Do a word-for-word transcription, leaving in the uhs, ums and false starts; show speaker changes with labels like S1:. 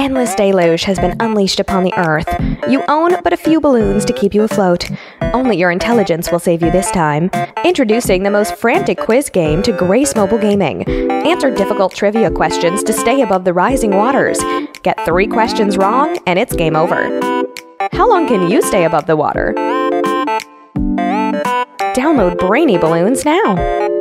S1: endless deluge has been unleashed upon the earth. You own but a few balloons to keep you afloat. Only your intelligence will save you this time. Introducing the most frantic quiz game to grace mobile gaming. Answer difficult trivia questions to stay above the rising waters. Get three questions wrong, and it's game over. How long can you stay above the water? Download Brainy Balloons now!